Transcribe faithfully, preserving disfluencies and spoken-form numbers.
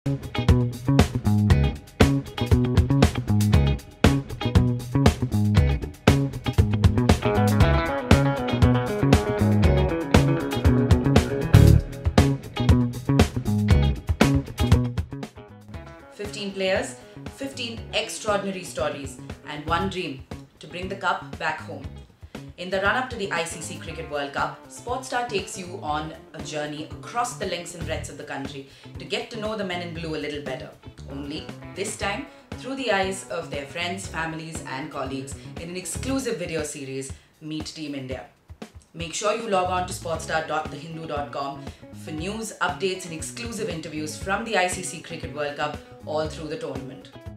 fifteen players, fifteen extraordinary stories, and one dream: to bring the cup back home. In the run-up to the I C C Cricket World Cup, Sportstar takes you on a journey across the lengths and breadths of the country to get to know the men in blue a little better. Only, this time, through the eyes of their friends, families and colleagues in an exclusive video series, Meet Team India. Make sure you log on to sportstar dot the hindu dot com for news, updates and exclusive interviews from the I C C Cricket World Cup all through the tournament.